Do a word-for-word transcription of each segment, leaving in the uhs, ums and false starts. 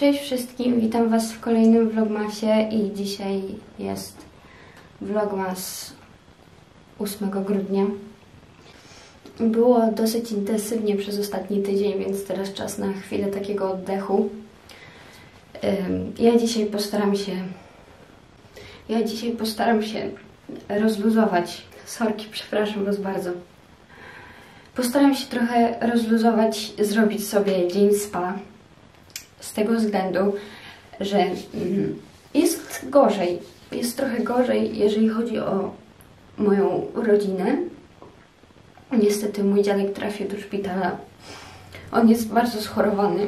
Cześć wszystkim, witam Was w kolejnym vlogmasie i dzisiaj jest vlogmas ósmego grudnia. Było dosyć intensywnie przez ostatni tydzień, więc teraz czas na chwilę takiego oddechu. Ja dzisiaj postaram się ja dzisiaj postaram się rozluzować. Sorki, przepraszam Was bardzo. Postaram się trochę rozluzować, zrobić sobie dzień spa. Z tego względu, że jest gorzej. Jest trochę gorzej, jeżeli chodzi o moją rodzinę. Niestety mój dziadek trafił do szpitala. On jest bardzo schorowany.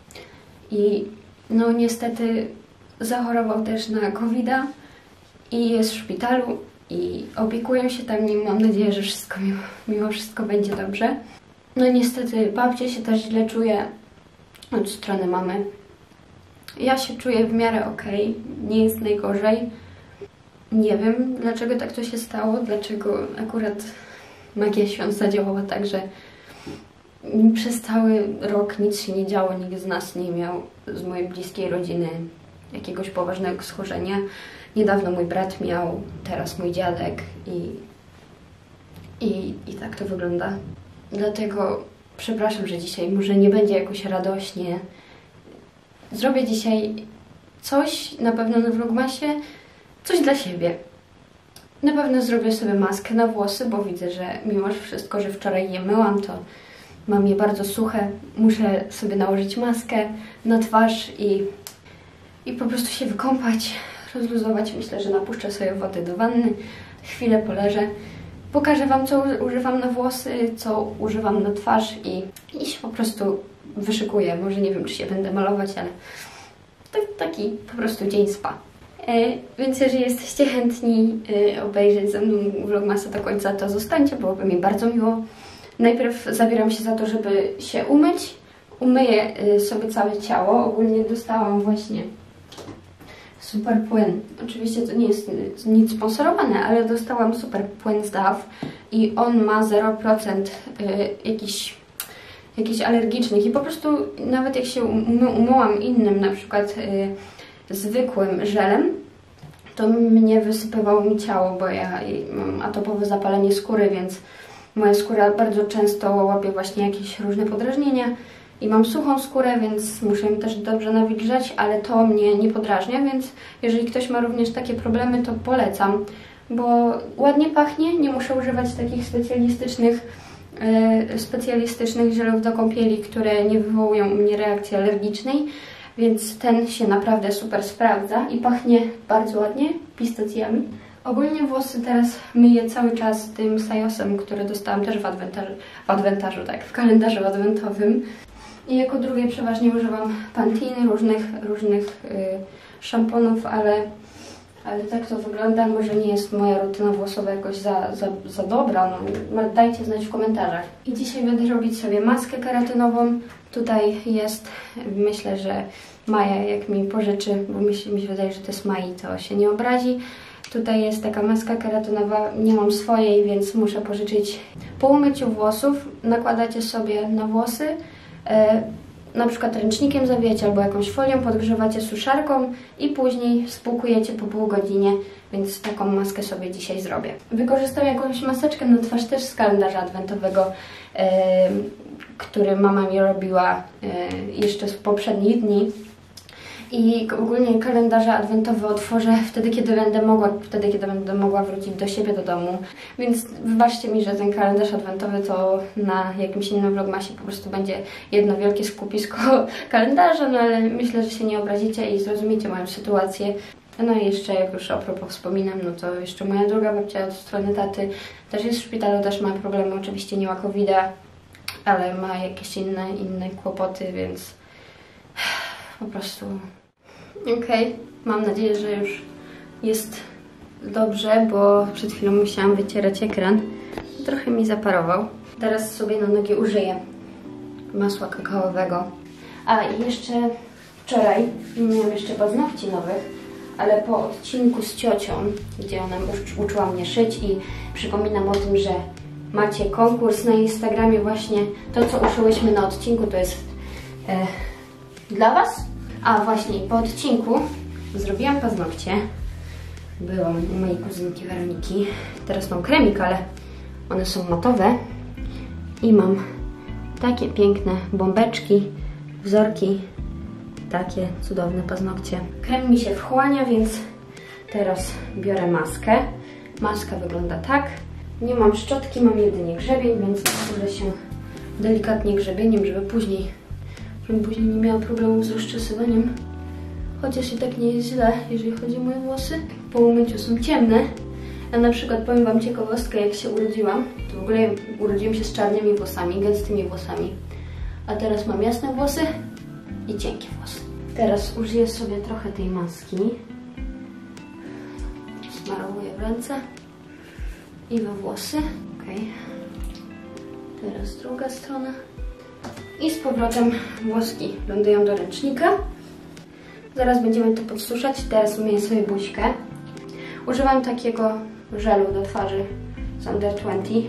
I no niestety zachorował też na kowida i jest w szpitalu i opiekuję się tam nim. Mam nadzieję, że wszystko mimo, mimo wszystko będzie dobrze. No niestety babcia się też źle czuje od strony mamy. Ja się czuję w miarę okej, nie jest najgorzej. Nie wiem, dlaczego tak to się stało, dlaczego akurat magia świąt zadziałała tak, że przez cały rok nic się nie działo, nikt z nas nie miał, z mojej bliskiej rodziny, jakiegoś poważnego schorzenia. Niedawno mój brat miał, teraz mój dziadek i, i, i tak to wygląda. Dlatego przepraszam, że dzisiaj może nie będzie jakoś radośnie. Zrobię dzisiaj coś, na pewno na vlogmasie, coś dla siebie. Na pewno zrobię sobie maskę na włosy, bo widzę, że mimo wszystko, że wczoraj je myłam, to mam je bardzo suche. Muszę sobie nałożyć maskę na twarz i, i po prostu się wykąpać, rozluzować. Myślę, że napuszczę sobie wody do wanny, chwilę poleżę. Pokażę Wam, co używam na włosy, co używam na twarz i, i się po prostu wyszykuję. Może nie wiem, czy się będę malować, ale to taki po prostu dzień spa. E, więc jeżeli jesteście chętni e, obejrzeć ze mną vlogmasa do końca, to zostańcie, byłoby mi bardzo miło. Najpierw zabieram się za to, żeby się umyć. Umyję e, sobie całe ciało. Ogólnie dostałam właśnie super płyn. Oczywiście to nie jest nic sponsorowane, ale dostałam super płyn z Dove i on ma zero procent y, jakichś, jakichś alergicznych i po prostu nawet jak się umy, umyłam innym, na przykład y, zwykłym żelem, to mnie wysypywało mi ciało, bo ja mam atopowe zapalenie skóry, więc moja skóra bardzo często łapie właśnie jakieś różne podrażnienia. I mam suchą skórę, więc muszę ją też dobrze nawilżać, ale to mnie nie podrażnia, więc jeżeli ktoś ma również takie problemy, to polecam, bo ładnie pachnie, nie muszę używać takich specjalistycznych, yy, specjalistycznych żelów do kąpieli, które nie wywołują u mnie reakcji alergicznej, więc ten się naprawdę super sprawdza i pachnie bardzo ładnie pistacjami. Ogólnie włosy teraz myję cały czas tym sajosem, który dostałam też w adwentarzu, w adwentarzu, tak, w kalendarzu adwentowym. I jako drugie przeważnie używam Pantene, różnych, różnych yy, szamponów, ale, ale tak to wygląda. Może nie jest moja rutyna włosowa jakoś za, za, za dobra, no dajcie znać w komentarzach. I dzisiaj będę robić sobie maskę keratynową. Tutaj jest, myślę, że Maja jak mi pożyczy, bo mi się, mi się wydaje, że to jest Mai, to się nie obrazi. Tutaj jest taka maska keratynowa, nie mam swojej, więc muszę pożyczyć. Po umyciu włosów nakładacie sobie na włosy, e, na przykład ręcznikiem zawijacie albo jakąś folią, podgrzewacie suszarką i później spłukujecie po pół godzinie, więc taką maskę sobie dzisiaj zrobię. Wykorzystam jakąś maseczkę na twarz też z kalendarza adwentowego, e, który mama mi robiła e, jeszcze w poprzednich dni. I ogólnie kalendarze adwentowe otworzę wtedy, kiedy będę mogła, wtedy, kiedy będę mogła wrócić do siebie, do domu. Więc wybaczcie mi, że ten kalendarz adwentowy to na jakimś innym vlogmasie po prostu będzie jedno wielkie skupisko kalendarza, no ale myślę, że się nie obrazicie i zrozumiecie moją sytuację. No i jeszcze, jak już a propos wspominam, no to jeszcze moja druga babcia od strony taty też jest w szpitalu, też ma problemy, oczywiście nie ma kowida, ale ma jakieś inne, inne kłopoty, więc po prostu okej, okay. Mam nadzieję, że już jest dobrze, bo przed chwilą musiałam wycierać ekran. Trochę mi zaparował. Teraz sobie na nogi użyję masła kakaowego. A i jeszcze wczoraj nie miałam jeszcze paznokci nowych, ale po odcinku z ciocią, gdzie ona uczyła mnie szyć i przypominam o tym, że macie konkurs na Instagramie właśnie. To, co uszyłyśmy na odcinku, to jest e, dla Was. A właśnie, po odcinku zrobiłam paznokcie. Byłam u mojej kuzynki Weroniki. Teraz mam kremik, ale one są matowe. I mam takie piękne bombeczki, wzorki. Takie cudowne paznokcie. Krem mi się wchłania, więc teraz biorę maskę. Maska wygląda tak. Nie mam szczotki, mam jedynie grzebień, więc posłużę się delikatnie grzebieniem, żeby później, żeby później nie miała problemu z rozczesywaniem. Chociaż i tak nie jest źle, jeżeli chodzi o moje włosy. Po umyciu są ciemne. Ja na przykład powiem wam ciekawostkę, jak się urodziłam. To w ogóle urodziłam się z czarnymi włosami, gęstymi włosami. A teraz mam jasne włosy i cienkie włosy. Teraz użyję sobie trochę tej maski. Smarowuję w ręce i we włosy. Ok. Teraz druga strona. I z powrotem włoski lądują do ręcznika. Zaraz będziemy to podsuszać. Teraz umyję sobie buźkę. Używam takiego żelu do twarzy z Under dwadzieścia.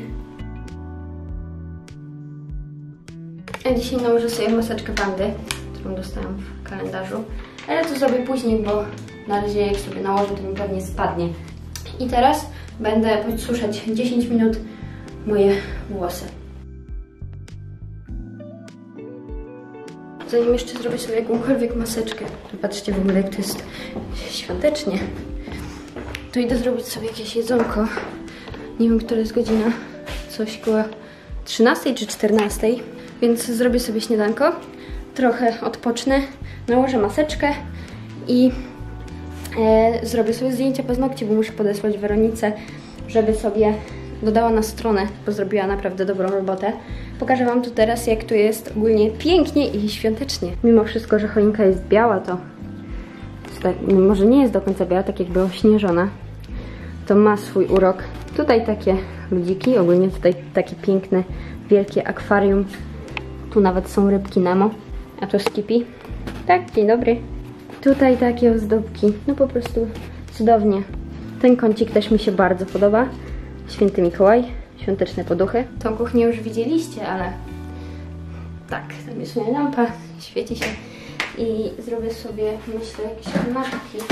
Ja dzisiaj nałożę sobie maseczkę Pandy, którą dostałam w kalendarzu. Ale to zrobię później, bo na razie jak sobie nałożę, to mi pewnie spadnie. I teraz będę podsuszać dziesięć minut moje włosy. Zanim jeszcze zrobię sobie jakąkolwiek maseczkę, to patrzcie w ogóle, jak to jest świątecznie. To idę zrobić sobie jakieś jedzonko. Nie wiem, która jest godzina. Coś koło trzynastej czy czternastej. Więc zrobię sobie śniadanko. Trochę odpocznę. Nałożę maseczkę i e, zrobię sobie zdjęcie paznokci, bo muszę podesłać Weronice, żeby sobie dodała na stronę, bo zrobiła naprawdę dobrą robotę. Pokażę wam tu teraz, jak tu jest ogólnie pięknie i świątecznie. Mimo wszystko, że choinka jest biała, to tak, może nie jest do końca biała, tak jakby ośnieżona. To ma swój urok. Tutaj takie ludziki, ogólnie tutaj takie piękne, wielkie akwarium. Tu nawet są rybki Nemo, a tu Skippy. Tak, dzień dobry. Tutaj takie ozdóbki, no po prostu cudownie. Ten kącik też mi się bardzo podoba. Święty Mikołaj, świąteczne poduchy. Tą kuchnię już widzieliście, ale tak, tam jest moja lampa, świeci się. I zrobię sobie, myślę, jakieś kanapki.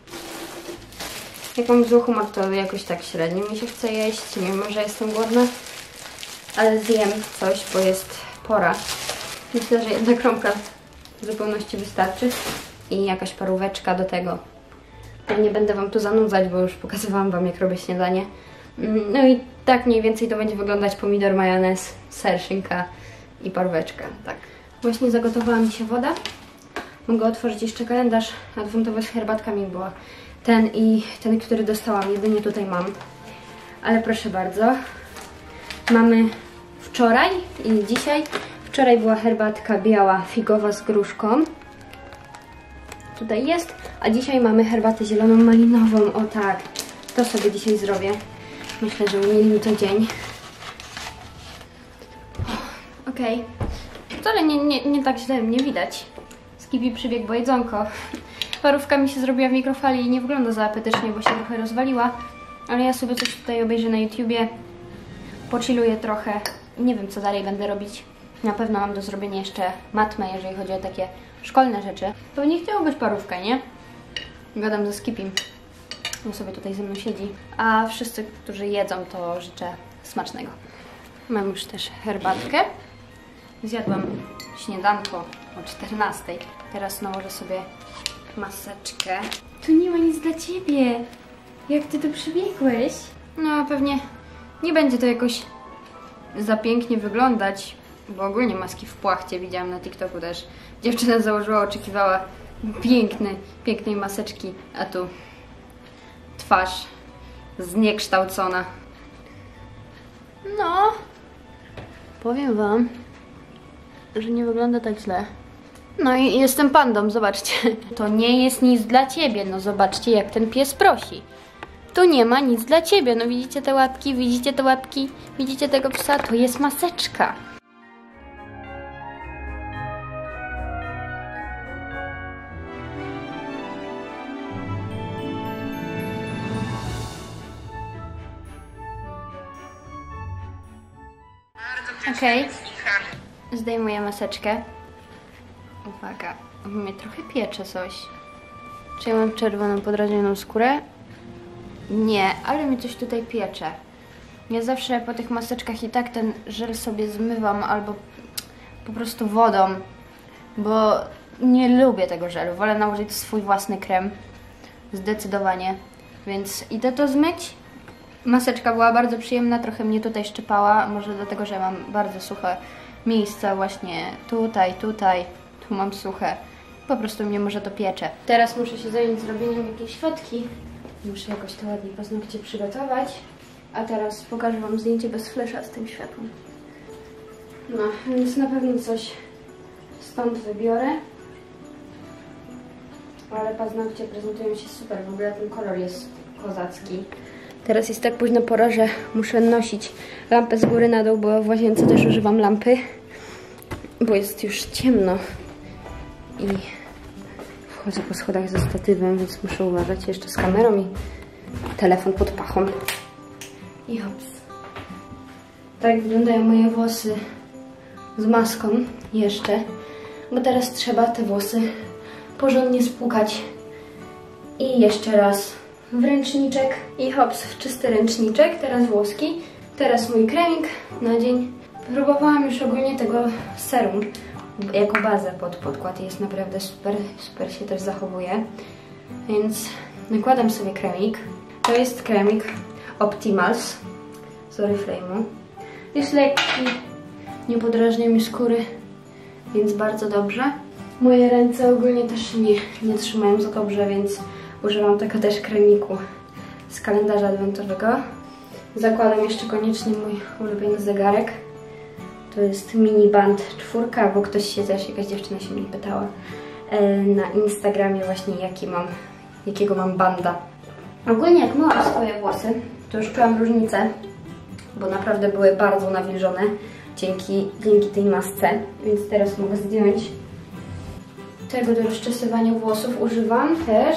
Jak mam zły humor, to jakoś tak średnio mi się chce jeść, mimo że jestem głodna. Ale zjem coś, bo jest pora. Myślę, że jedna kromka w zupełności wystarczy. I jakaś paróweczka do tego. Nie będę wam tu zanudzać, bo już pokazywałam wam, jak robię śniadanie. No i tak mniej więcej to będzie wyglądać: pomidor, majonez, ser, szynka i paróweczka. Tak. Właśnie zagotowała mi się woda. Mogę otworzyć jeszcze kalendarz adwentowy z herbatkami, bo ten i ten, który dostałam, jedynie tutaj mam. Ale proszę bardzo. Mamy wczoraj i dzisiaj. Wczoraj była herbatka biała, figowa z gruszką. Tutaj jest. A dzisiaj mamy herbatę zieloną, malinową. O tak. To sobie dzisiaj zrobię. Myślę, że umieli mi to dzień. Okej. Okay. Wcale nie, nie, nie tak źle mnie widać. Skippy przybiegł, bo jedzonko. Parówka mi się zrobiła w mikrofali i nie wygląda za apetycznie, bo się trochę rozwaliła. Ale ja sobie coś tutaj obejrzę na YouTubie. Pochilluję trochę. Nie wiem, co dalej będę robić. Na pewno mam do zrobienia jeszcze matmę, jeżeli chodzi o takie szkolne rzeczy. Pewnie chciało być parówka, nie? Gadam ze Skippym. On sobie tutaj ze mną siedzi. A wszyscy, którzy jedzą, to życzę smacznego. Mam już też herbatkę. Zjadłam śniadanko o czternastej. Teraz nałożę sobie maseczkę. Tu nie ma nic dla ciebie. Jak ty tu przybiegłeś? No pewnie nie będzie to jakoś za pięknie wyglądać, bo ogólnie maski w płachcie widziałam na TikToku też. Dziewczyna założyła, oczekiwała pięknej, pięknej maseczki, a tu twarz zniekształcona. No, powiem wam, że nie wygląda tak źle. No i jestem pandą, zobaczcie. To nie jest nic dla ciebie, no zobaczcie, jak ten pies prosi. Tu nie ma nic dla ciebie, no widzicie te łapki, widzicie te łapki, widzicie tego psa, to jest maseczka. Okej, okay. Zdejmuję maseczkę. Uwaga, mnie trochę piecze coś. Czy ja mam czerwoną, podrażnioną skórę? Nie, ale mi coś tutaj piecze. Ja zawsze po tych maseczkach i tak ten żel sobie zmywam albo po prostu wodą, bo nie lubię tego żelu. Wolę nałożyć swój własny krem. Zdecydowanie. Więc idę to zmyć. Maseczka była bardzo przyjemna, trochę mnie tutaj szczypała. Może dlatego, że mam bardzo suche miejsca właśnie tutaj, tutaj. Tu mam suche. Po prostu mnie może to piecze. Teraz muszę się zająć zrobieniem jakiejś fotki. Muszę jakoś to ładnie paznokcie przygotować. A teraz pokażę wam zdjęcie bez flesza z tym światłem. No, więc na pewno coś stąd wybiorę. Ale paznokcie prezentują się super. W ogóle ten kolor jest kozacki. Teraz jest tak późna pora, że muszę nosić lampę z góry na dół, bo w łazience też używam lampy. Bo jest już ciemno. I wchodzę po schodach ze statywem, więc muszę uważać jeszcze z kamerą i telefon pod pachą. I hops. Tak wyglądają moje włosy z maską jeszcze, bo teraz trzeba te włosy porządnie spłukać i jeszcze raz w ręczniczek i hops, czysty ręczniczek, teraz włoski, teraz mój kremik na dzień. Próbowałam już ogólnie tego serum jako bazę pod podkład, jest naprawdę super, super się też zachowuje, więc nakładam sobie kremik. To jest kremik Optimals z Oriflame'u. Jest lekki, nie podrażnia mi skóry, więc bardzo dobrze. Moje ręce ogólnie też nie, nie trzymają za dobrze, więc używam tego też kremiku z kalendarza adwentowego. Zakładam jeszcze koniecznie mój ulubiony zegarek. To jest mini band czwórka, bo ktoś się też, jakaś dziewczyna się mnie pytała na Instagramie właśnie jaki mam, jakiego mam banda. Ogólnie jak myłam swoje włosy, to już czułam różnicę, bo naprawdę były bardzo nawilżone dzięki, dzięki tej masce, więc teraz mogę zdjąć. Tego do rozczesywania włosów używam też,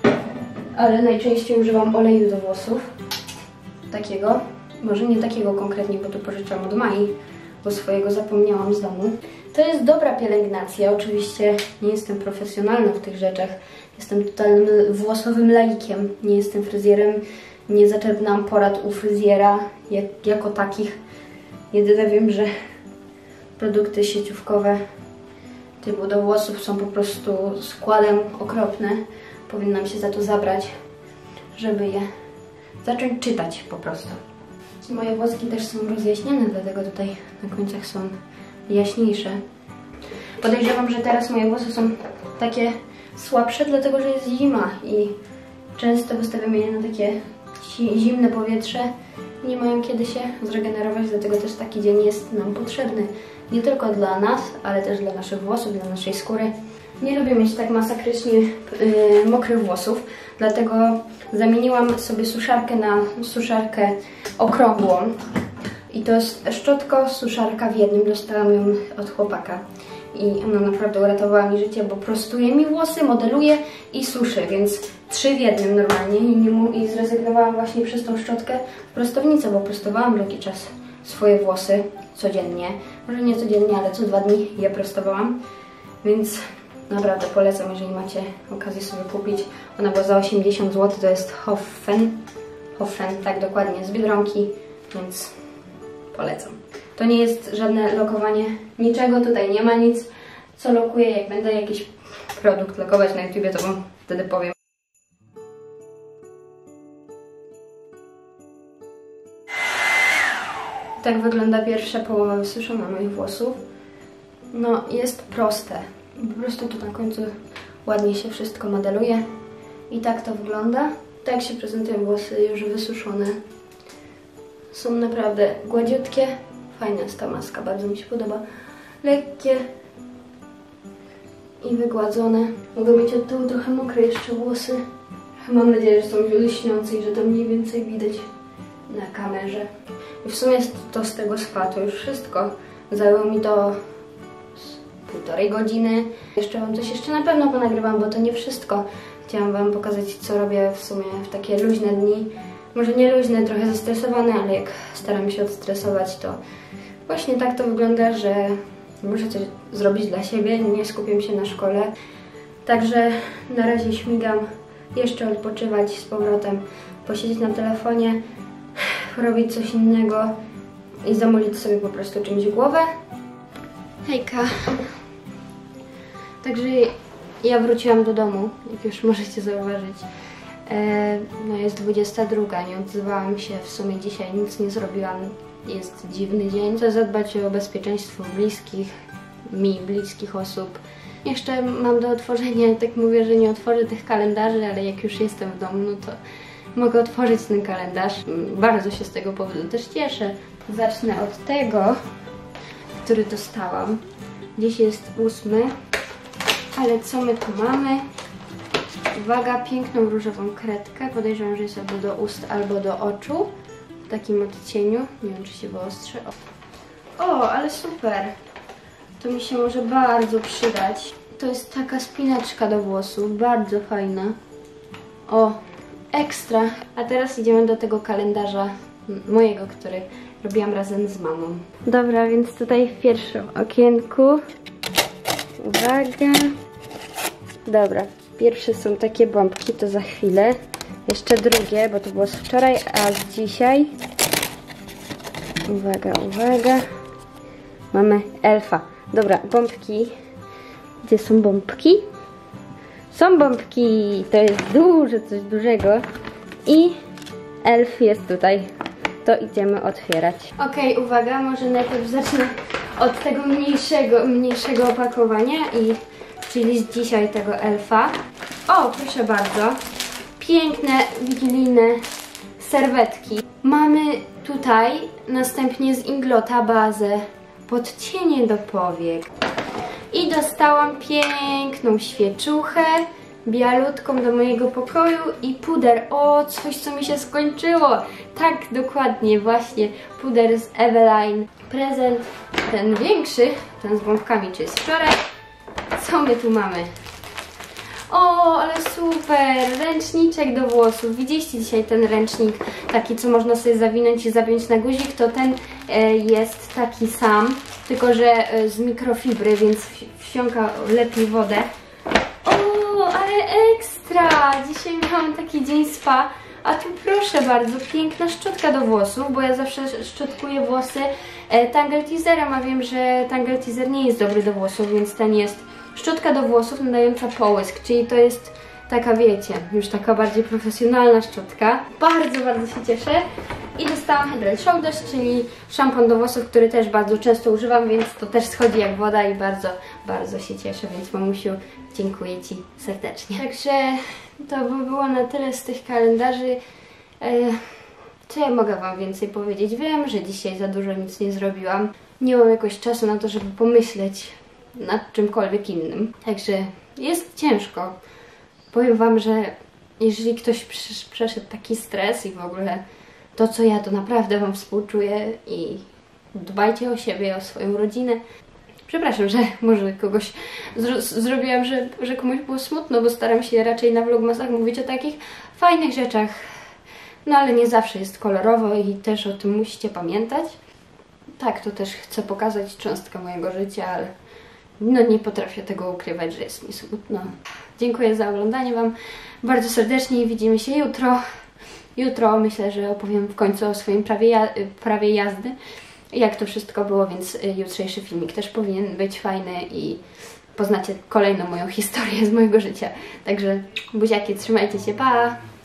ale najczęściej używam oleju do włosów. Takiego, może nie takiego konkretnie, bo tu pożyczam od Mai, bo swojego zapomniałam z domu. To jest dobra pielęgnacja, oczywiście nie jestem profesjonalna w tych rzeczach. Jestem totalnym włosowym laikiem, nie jestem fryzjerem, nie zaczerpnęłam porad u fryzjera jak, jako takich. Jedyne wiem, że produkty sieciówkowe typu do włosów są po prostu składem okropne. Powinnam się za to zabrać, żeby je zacząć czytać po prostu. Moje włoski też są rozjaśnione, dlatego tutaj na końcach są jaśniejsze. Podejrzewam, że teraz moje włosy są takie słabsze, dlatego że jest zima i często wystawiamy je na takie zimne powietrze i nie mają kiedy się zregenerować, dlatego też taki dzień jest nam potrzebny. Nie tylko dla nas, ale też dla naszych włosów, dla naszej skóry. Nie lubię mieć tak masakrycznie yy, mokrych włosów, dlatego zamieniłam sobie suszarkę na suszarkę okrągłą. I to jest szczotko, suszarka w jednym, dostałam ją od chłopaka. I ona naprawdę uratowała mi życie, bo prostuje mi włosy, modeluje i suszy, więc trzy w jednym normalnie. I, nie mu, i zrezygnowałam właśnie przez tą szczotkę w prostownicę, bo prostowałam jakiś czas swoje włosy codziennie. Może nie codziennie, ale co dwa dni je prostowałam. Więc naprawdę polecam, jeżeli macie okazję sobie kupić. Ona była za osiemdziesiąt złotych, to jest Hoffen. Hoffen, tak dokładnie, z Biedronki, więc polecam. To nie jest żadne lokowanie niczego, tutaj nie ma nic, co lokuje. Jak będę jakiś produkt lokować na YouTubie, to wam wtedy powiem. Tak wygląda pierwsza połowa wysuszona moich włosów. No, jest proste. Po prostu tu na końcu ładnie się wszystko modeluje. I tak to wygląda. Tak się prezentują włosy już wysuszone. Są naprawdę gładziutkie. Fajna jest ta maska, bardzo mi się podoba. Lekkie i wygładzone. Mogę mieć od tyłu trochę mokre jeszcze włosy. Mam nadzieję, że są lśniące i że to mniej więcej widać na kamerze. I w sumie jest to z tego spa, to już wszystko. Zajęło mi to półtorej godziny. Jeszcze wam coś jeszcze na pewno ponagrywam, bo to nie wszystko. Chciałam wam pokazać, co robię w sumie w takie luźne dni. Może nie luźne, trochę zestresowane, ale jak staram się odstresować, to właśnie tak to wygląda, że muszę coś zrobić dla siebie, nie skupiam się na szkole. Także na razie śmigam, jeszcze odpoczywać z powrotem, posiedzieć na telefonie, robić coś innego i zamolić sobie po prostu czymś głowę. Hejka. Także ja wróciłam do domu, jak już możecie zauważyć. E, no jest dwudziesta druga, nie odzywałam się w sumie dzisiaj, nic nie zrobiłam. Jest dziwny dzień. Chcę zadbać o bezpieczeństwo bliskich, mi bliskich osób. Jeszcze mam do otworzenia, tak mówię, że nie otworzę tych kalendarzy, ale jak już jestem w domu, no to mogę otworzyć ten kalendarz. Bardzo się z tego powodu też cieszę. Zacznę od tego, który dostałam. Dziś jest ósmy, ale co my tu mamy? Uwaga, piękną różową kredkę. Podejrzewam, że jest albo do ust, albo do oczu. W takim odcieniu. Nie wiem, czy się wyostrzy. O, o, ale super. To mi się może bardzo przydać. To jest taka spinaczka do włosów. Bardzo fajna. O, ekstra. A teraz idziemy do tego kalendarza mojego, który robiłam razem z mamą. Dobra, więc tutaj w pierwszym okienku. Uwaga. Dobra, pierwsze są takie bombki, to za chwilę. Jeszcze drugie, bo to było z wczoraj, a z dzisiaj. Uwaga, uwaga. Mamy elfa. Dobra, bombki. Gdzie są bombki? Są bombki! To jest duże, coś dużego. I elf jest tutaj. To idziemy otwierać. Okej, okay, uwaga, może najpierw zacznę od tego mniejszego, mniejszego opakowania, i czyli z dzisiaj tego elfa. O, proszę bardzo. Piękne, wigilijne serwetki. Mamy tutaj następnie z Inglota bazę pod cienie do powiek. I dostałam piękną świeczuchę, bialutką do mojego pokoju i puder. O, coś, co mi się skończyło. Tak, dokładnie, właśnie puder z Eveline. Prezent ten większy, ten z bombkami, czy z wczoraj. Co my tu mamy? O, ale super! Ręczniczek do włosów. Widzieliście dzisiaj ten ręcznik, taki, co można sobie zawinąć i zapiąć na guzik? To ten e, jest taki sam, tylko że e, z mikrofibry, więc wsiąka lepiej wodę. O, ale ekstra! Dzisiaj miałam taki dzień spa. A tu proszę bardzo, piękna szczotka do włosów, bo ja zawsze szczotkuję włosy e, Tangle Teaserem, a wiem, że Tangle Teaser nie jest dobry do włosów, więc ten jest szczotka do włosów nadająca połysk, czyli to jest taka, wiecie, już taka bardziej profesjonalna szczotka. Bardzo, bardzo się cieszę. I dostałam Head and Shoulders, czyli szampon do włosów, który też bardzo często używam, więc to też schodzi jak woda i bardzo, bardzo się cieszę, więc mamusiu, dziękuję Ci serdecznie. Także to by było na tyle z tych kalendarzy. Co ja mogę Wam więcej powiedzieć? Wiem, że dzisiaj za dużo nic nie zrobiłam. Nie mam jakoś czasu na to, żeby pomyśleć nad czymkolwiek innym. Także jest ciężko. Powiem Wam, że jeżeli ktoś przeszedł taki stres i w ogóle to, co ja, to naprawdę Wam współczuję i dbajcie o siebie, o swoją rodzinę. Przepraszam, że może kogoś zro zrobiłam, że, że komuś było smutno, bo staram się raczej na vlogmasach mówić o takich fajnych rzeczach. No ale nie zawsze jest kolorowo i też o tym musicie pamiętać. Tak, to też chcę pokazać cząstkę mojego życia, ale no nie potrafię tego ukrywać, że jest mi smutno. Dziękuję za oglądanie Wam bardzo serdecznie i widzimy się jutro. Jutro myślę, że opowiem w końcu o swoim prawie, ja prawie jazdy, jak to wszystko było, więc jutrzejszy filmik też powinien być fajny i poznacie kolejną moją historię z mojego życia. Także buziaki, trzymajcie się, pa!